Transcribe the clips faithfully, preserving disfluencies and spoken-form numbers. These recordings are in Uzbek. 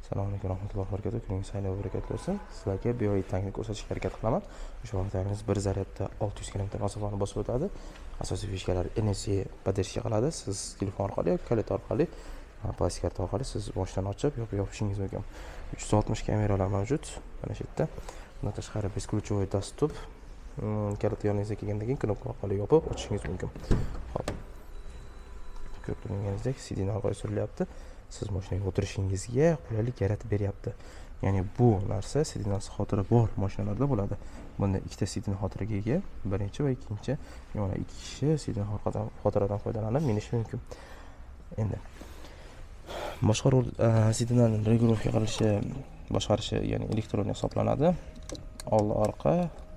Assalomu alaykum rahmatullohi va barakatuh. Kuningiz xayr va barakatli bo'lsin. Sizlarga bioid tankni ko'rsatishga harakat qilaman. O'sha vaqtlaringiz bir zaryadda olti yuz kilometr masofani bosib o'tadi. Asosiy fishkalar N F C podдержка qiladi. Siz telefon orqali yoki kalit orqali, plastik karta orqali siz boshdan ochib yopib yopishingiz mumkin. uch yuz oltmish kameralar mavjud. Mana shu yerda. Bundan tashqari beskluchovый доступ. Kalit yoningizga kelgandan keyin knopka orqali yopib ochishingiz mumkin. Xo'p. Ko'rib turganingizdek C D'ni orqaga surilyapti. Siz mashinaga o'tirishingizga qulaylik yaratib beryapti. Ya'ni bu narsa C D'dan xotira bor mashinalarda bo'ladi. Bunda ikkita C D'ning xotiraga ega, birinchi va ikkinchi, yana ikki kishi C D'ning xotiradan xotiradan foydalanib minishi mumkin. Endi boshqaruv C D'dan regulировка qilishi, boshqarishi, ya'ni elektron hisoblanadi. Old orqa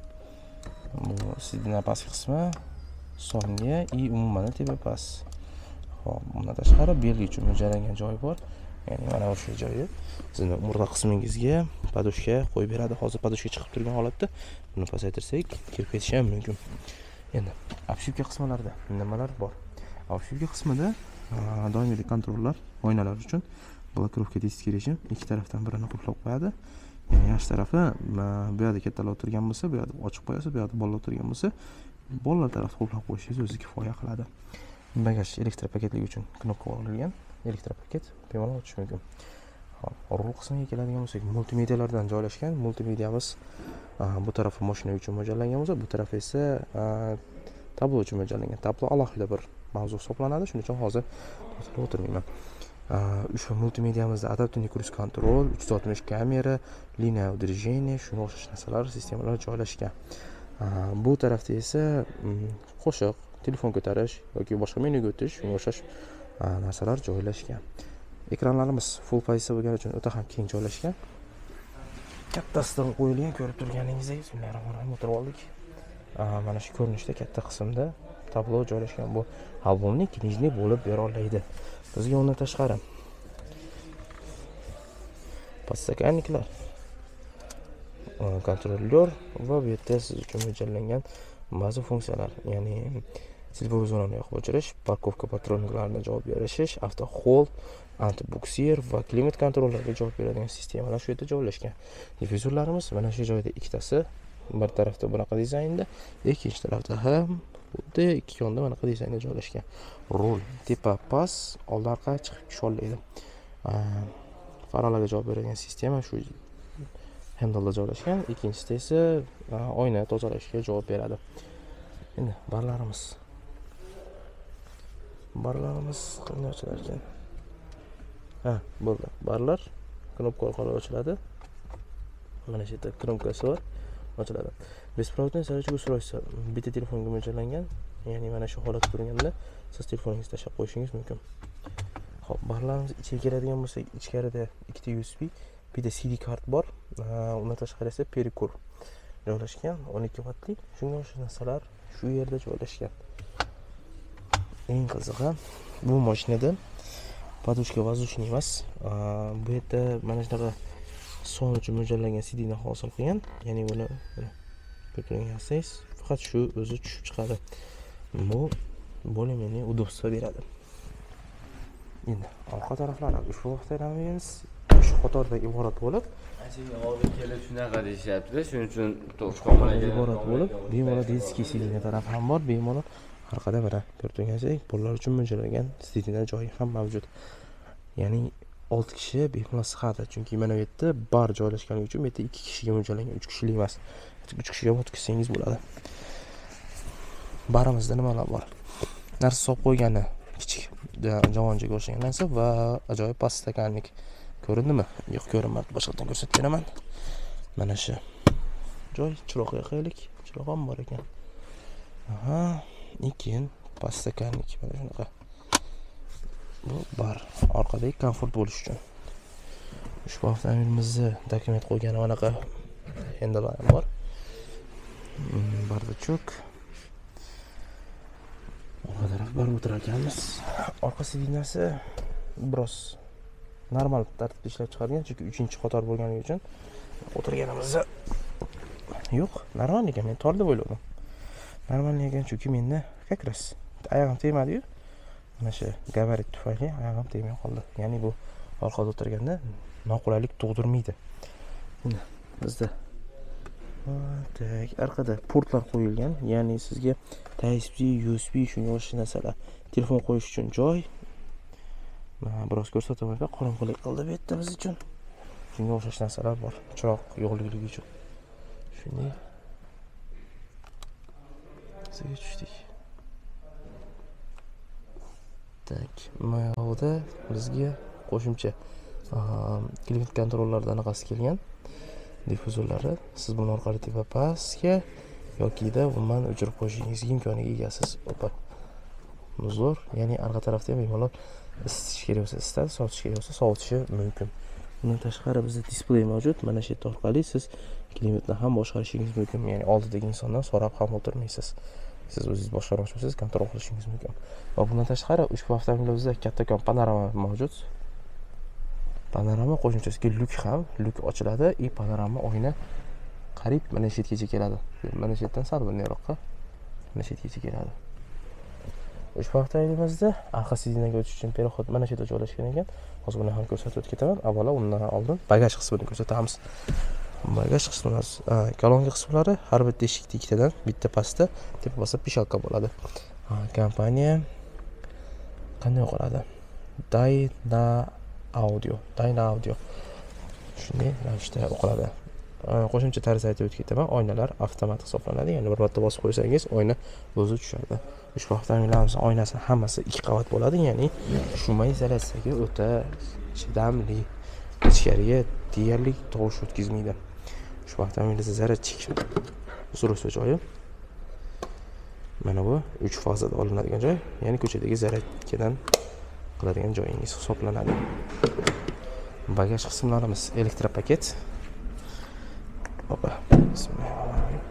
bu C D'ning pastki qismi, songa и umuman tepa past. Xo'p, bundan tashqari belgi uchun mo'ljallangan joyi bor. Ya'ni mana o'sha joyi sizni umurtqa qismingizga podushka qo'yib beradi. Hozir podushka chiqib turgan holatda buni pasaytirsak, kirib ketishi ham mumkin. Endi obshivka qismlarida nimalar bor? Obshivka qismida doimiy kontrollar, oynalar uchun blokirovka diski rejim ikki tarafdan birini qulflab qo'yadi. Ya'ni yaxshi tarafi bu yerda kattalar o'tirgan bo'lsa, bu yerda ochiq qo'yasiz, bu yerda bolalar o'tirgan bo'lsa, bolalar tarafini qulflab qo'yishingiz o'zi kifoya qiladi. Bagaj elektropaketlik uchun knopka o'rnatilgan. Elektropaket bemalol ochish mumkin. Hop, rul qismiga keladigan bo'lsak, multimedialardan joylashgan. Multimediamiz bu tarafi mashina uchun mo'ljallangan bo'lsa, bu tarafi esa tablo uchun mo'ljallangan. Tablo alohida bir mavzu hisoblanadi, shuning uchun hozir to'xtalib o'tirmayman. O'sha multimediamizda adaptivniy cruise control, uch yuz oltmish kamera, linear движение, shunga o'xshash narsalar, sistemalar joylashgan. Bu tarafda esa qo'shiq, telefon ko'tarish yoki boshqa menyuga o'tish, shunga o'xshash narsalar joylashgan. Ekranlarimiz full pozitsiya bo'lgani uchun o'ta ham keng joylashgan. Kattasidan qo'yilgan, ko'rib turganingizdek, bismillahirrohmanirrohim o'tirib oldik. Mana shu ko'rinishda katta qismda tablo joylashgan. Bu albomni knijniy bo'lib bera oladi. Bizga undan tashqari podstakanniklar, kontroller va bu yerda siz uchun mo'ljallangan ba'zi funksiyalar, ya'ni silboviy zonani yoqib o'chirish, parkovka patroniklarini javob berishish, avto hold, anti buksir va klimat kontrollariga javob beradigan sistemalar shu yerda joylashgan. Difyuzorlarimiz mana shu joyda ikkitasi, bir tarafda bunaqa dizaynda, ikkinchi tarafda ham xuddi ikki yonda bunaqa dizaynda joylashgan. Rul tepa past, old orqa chiqib tusha oladi. Farlarga javob beradigan sistema shu handlda joylashgan, ikkinchisida esa oyna tozalashga javob beradi. Endi barlarimiz barlarimiz qanday ochilar ekan? Ha, bo'ldi. Barlar knopka orqali ochiladi. Mana shu yerda knopkasi bor, ochiladi. Беспроводной зарядка устройства bitta telefonga mo'ljallangan, ya'ni mana shu holatda turganda siz telefoningizni tashlab qo'yishingiz mumkin. Xo'p, barlarimiz ichiga keladigan bo'lsak, ichkarida ikkita U S B, bitta C D kart bor. Undan tashqari esa perikur joylashgan, o'n ikki vattlik. Shunga o'xshash narsalar shu yerda joylashgan. Eng qizig'i, bu mashinada podushka воздушный emas. Bu yerda mana shunaqa son uchun mo'ljallangan C D'ni hosil qilgan. Ya'ni buni ko'targansiz, faqat shu o'zi tushib chiqadi. Bu более-менее удобство beradi. Endi orqa taraflari ushbu vaqtlarimiz shu qatorda iborat bo'lib, hozir kelib shunaqa deyishyapti, shuning uchun to'xtamlarga iborat bo'lib, bemalol diski C D'ni taraf ham bor, bemalol orqada mana ko'rib turganingizdek, bolalar uchun mo'ljallangan C D'lar joyi ham mavjud. Ya'ni olti kishi bemalol sig'adi, chunki mana bu yerda bar joylashganligi uchun bu yerda ikki kishiga mo'ljallangan, uch kishilik emas. uch kishiga o'tkazsangiz bo'ladi. Barimizda nimalar bor? Narsa solib qo'ygani kichik javonchaga o'xshagan narsa va ajoyib podstakannik. Ko'rindimi? Yo'q, ko'rinmadi. Boshqadan ko'rsatib beraman. Mana shu joy chiroq yoqaylik. Chiroq ham bor ekan. Aha, keyin podstakannik mana shunaqa. Bu bar orqadagi komfort bo'lish uchun. Ushbu avtomobilimizni dokument qo'ygan anaqa handlar ham bor. Bardachok. Orqa taraf bar o'tirar ekanmiz. Orqa sidinasi biroz normal tartibda ishlab chiqargan, chunki uchinchi qator bo'lganligi uchun o'tirganimizda yo'q, normal ekan, men tor deb o'yladim. Normal ekan, chunki menda как раз oyog'im tegmadi-yu. Mana shu gabarit tufayli oyog'im tegmay qoldi. Ya'ni bu orqada o'tirganda noqulaylik tug'dirmaydi. Mana bizda tak orqada portlar qo'yilgan, ya'ni sizga Type C, U S B shunga o'xshash narsalar, telefon qo'yish uchun joy. Mana biroz ko'rsataman, qorong'ulik qildi bu yerda biz uchun. Shunga o'xshash narsalar bor, chiroq yo'qlikligi uchun. Shunday sizga tushdik. Tak, mana yerda bizga qo'shimcha klient kontrollardan anaqasi kelgan. Difuzorlari, siz buni orqali tepa pastga yokida umuman o'chirib qo'yishingiz imkoniga egasiz. Opa. Zo'r, ya'ni arqa tarafda ham bemalol isitish kerak bo'lsa isitadi, sovutish kerak bo'lsa sovutishi mumkin. Bundan tashqari bizda displey mavjud. Mana shu yerda orqali siz klientni ham boshqarishingiz mumkin. Ya'ni oldidagi insondan so'rab ham o'tirmaysiz. Siz o'zingiz boshqarmoqchi bo'lsangiz kontrol qilishingiz mumkin. Va bundan tashqari ushbu avtomobilimizda kattakon panorama mavjud. Panorama qo'shimchasiga lyuk ham, lyuk ochiladi, и panorama oyna qarib mana shu yergacha keladi. Mana shu yerdan sal bunday-roqqa mana shu yergacha keladi. Ushbu avtomobilimizda arqa sidinaga o'tish uchun perexod mana shu yerda joylashgan ekan. Hozir buni ham ko'rsatib o'tib ketaman. Avvalo undan oldin bagaj qismini ko'rsatamiz. Bagaj qismimiz, kolonka qismlari har bitta eshikda ikkitadan, bitta pastda, tepa pastda pishalka bo'ladi. Kompaniya qanday qoladi? Dyna Audio, Dyna Audio. Shunday ravishda o'qiladi. Qo'shimcha tarz aytib o'tib ketaman. Oynalar avtomat hisoblanadi. Ya'ni bir marta bosib qo'ysangiz, oyna o'zi tushadi. Ushbu avtomobillarimiz oynasi hammasi ikki qavat bo'ladi, ya'ni shuma izolyatsiyaga o'ta chidamli. Ichkariga deyarli tovush o'tkazmaydi. Ushbu avtomobilda zaryadchik usrosiz joyi. Mana bu uch fazada olinadigan joy, ya'ni ko'chadagi zaryadkadan qiladigan joyingiz hisoblanadi. Bagaj qismlarimiz elektropaket. Opa. Bismillahirrohmanirrohim.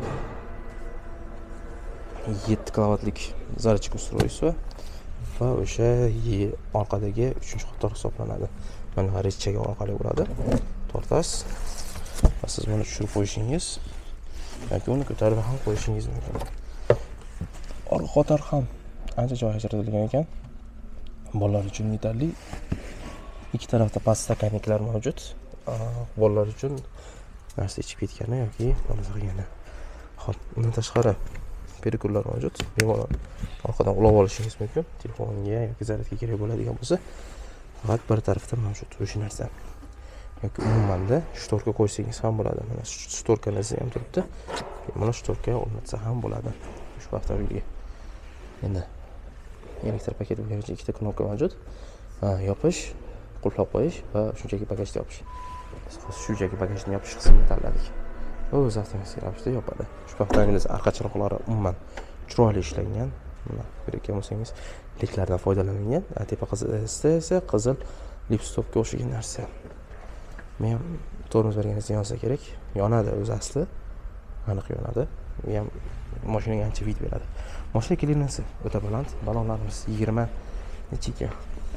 yetti kilovatlik zaryadchik ustroyisi va o'sha orqadagi uchinchi qator hisoblanadi. Mana g'arichaga orqali bo'ladi. Tortasiz. Va siz buni tushirib qo'yishingiz yoki uni ko'tarib ham qo'yishingiz mumkin. Orqa qator ham ancha joy ajratilgan ekan. Bolalar uchun yetarli. Ikki tarafda past stakanliklar mavjud. Bolalar uchun narsa ichib ketgani yoki maza qilgani. Xo'p, undan tashqari perikurlar mavjud. Bemalol orqadan ulab olishingiz mumkin. Telefonga yoki zaryadga kerak bo'ladigan bo'lsa, faqat bir tarafda mavjud o'sha narsa. Yoki umumanda shtorka qo'ysangiz ham bo'ladi. Mana shtorka narsa ham turibdi. Mana shtorka o'rnatsa ham bo'ladi ushbu avtomobilga. Endi elektr paket bo'lgan ikkita knopka mavjud. Yopish, qulflab qo'yish va shunchaki bagajni yopish. Biz shunchaki bagajni yopish qismini tanladik. O'z avtomatik ravishda yopadi. Ushbu avtomobilimiz arqa chiroqlari umuman chiroyli ishlangan. Mana ko'rgan bo'lsangiz, liklardan foydalanilgan. Tepa qizilda esa qizil lipstopga o'xshagan narsa. Men tormoz berganingizda yonsa kerak. Yonadi o'zi asli. Aniq yonadi. Bu ham mashinaga ancha vid beradi. Mashina klinasi o'ta baland. Balonlarimiz yigirma necha ekan.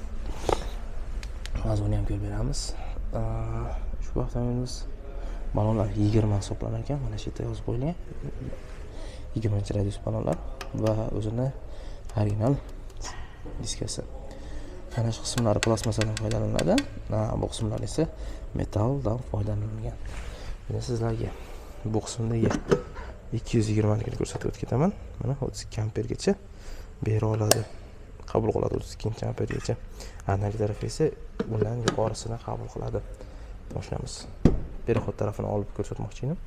Hozir uni ham ko'rib beramiz. Ushbu avtomobilimiz balonlar yigirma hisoblanar ekan. Mana shu yerda yozib qo'yilgan. yigirmanchi radius balonlar va o'zini original diskasi. Mana shu qismlari plastmassadan foydalaniladi. Bu qismlar esa metalldan foydalanilgan. Endi sizlarga bu qismdagi ikki yuz yigirma likni ko'rsatib o'tib ketaman. Mana o'ttiz ikki ampergacha bera oladi. Qabul qiladi o'ttiz ikki ampergacha. Anagi taraf esa bundan yuqorisini qabul qiladi. Boshlaymiz. Perexod tarafini olib ko'rsatmoqchi edim.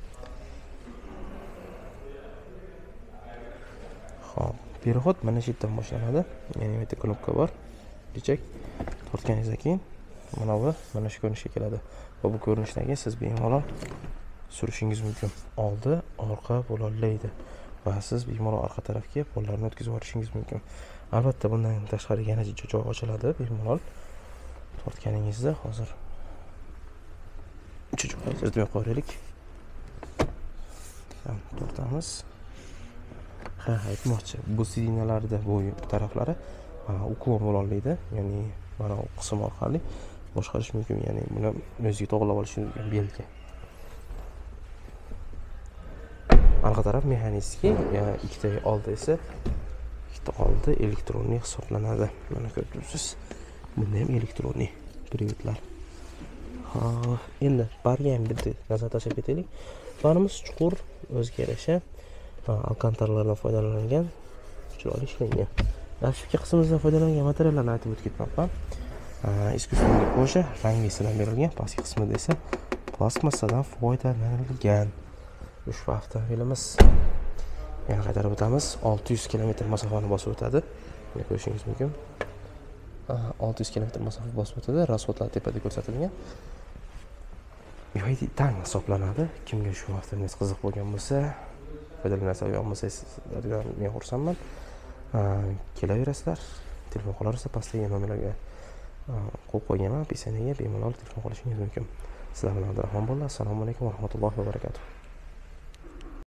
Xo'p, perexod mana shu yerdan boshlanadi. Ya'ni bu yerda knopka bor. Bichak tortganingizdan keyin mana bu mana shu ko'rinishga keladi. Va bu ko'rinishdan keyin siz bemalol surishingiz mumkin. Oldi, orqa bo'lolmaydi. Va siz bemalol orqa tarafga qo'llarni o'tkazib yuborishingiz mumkin. Albatta bundan tashqari yana joy ochiladi bemalol. Tortganingizda hozir uch joy ajratib qo'yaylik. Ham tortamiz. Ha, aytmoqchi, bu sidinalarda bu taraflari mana uklon bo'lolmaydi. Ya'ni mana bu qism orqali boshqarish mumkin. Ya'ni buni o'ziga to'g'rilab olish mumkin belga. Arqa taraf mexanический, ikkita oldi esa ikkita oldi elektronli hisoblanadi. Mana ko'rib turibsiz. Bunda ham elektronli privetlar. Ha, endi barga ham bitta nazar tashlab ketaylik. Barimiz chuqur, o'ziga yarasha alkantarlardan foydalanilgan, chiroyli ishlangan. Rashivka qismimizdan foydalangan materiallarni aytib o'tib ketmoqman. Искусственный кожа, rangli berilgan, pastki qismida esa plastmassadan foydalanilgan. Ushbu avtomobilimiz yana qaytarib o'tamiz. olti yuz kilometr masofani bosib o'tadi. Mana ko'rishingiz mumkin. olti yuz kilometr masofa bosib o'tadi. Rasxodlar tepada ko'rsatilgan. Yo'q, tang hisoblanadi. Kimga shu avtomobil qiziq bo'lgan bo'lsa, foydalansa yo'q bo'lsa, sizlardan men xursandman. Kelaverasizlar. Telefon qilarsa pastdagi nomerlarga qo'yib qo'yganman. Opisiyaga bemalol telefon qilishingiz mumkin. Sizlar bilan Abdurahmon bo'ldi. Assalomu alaykum va rahmatullohi va barakatuh.